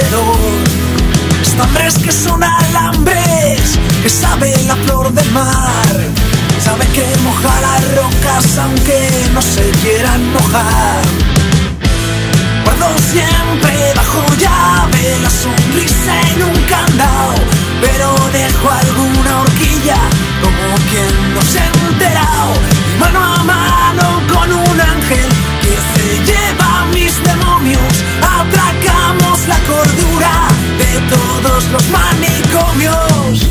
alrededor. Estambres que son alambres, que sabe la flor del mar, sabe que moja las rocas aunque no se quieran mojar. Guardo siempre bajo llave la sonrisa en un candado, pero dejo alguna horquilla como quien no se ha enterado. Y mano a mano con un ángel que se lleva mis demonios, atracamos la cordura de todos los manicomios.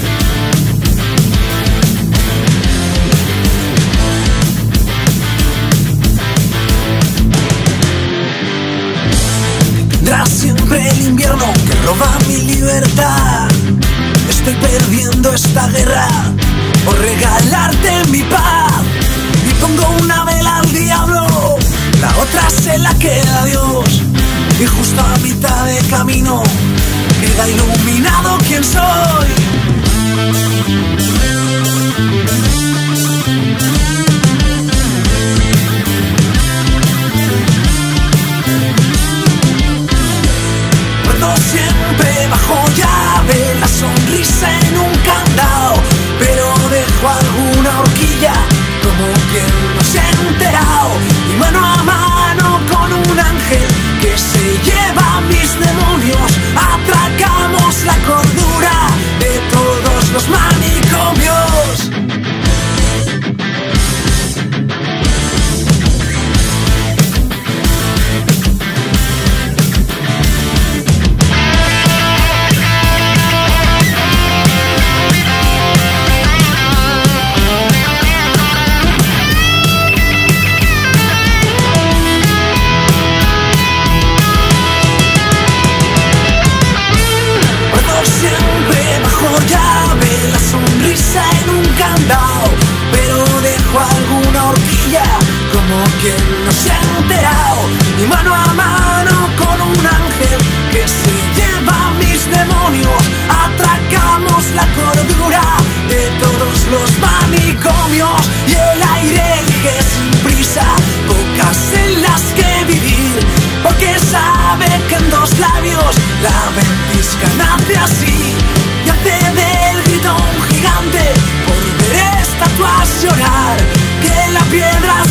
Tendrá siempre el invierno que roba mi libertad. Estoy perdiendo esta guerra por regalarte mi paz. Y pongo una vela al diablo, la otra se la queda a Dios. Y justo a mitad de camino queda iluminado quién soy. Guardo siempre bajo llave la sonrisa en un candado, pero dejo alguna horquilla como quien no se ha enterado. Y mano a mano con un ángel que se lleva mis demonios, atracamos la cordura de todos los manicomios. Pero dejo alguna horquilla como quien no se ha enterado. Y mano a mano con un ángel que se lleva mis demonios, atracamos la cordura de todos los manicomios. Y el aire elige sin prisa, bocas en las que vivir, porque sabe que en dos labios la ventisca nace así y hace del grito un gigante. Volveré estatuas llorar, que la piedra